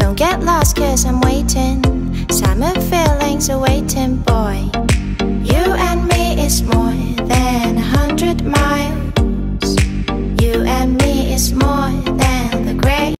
Don't get lost cause I'm waiting. Summer feelings are waiting, boy. You and me is more than 100 miles. You and me is more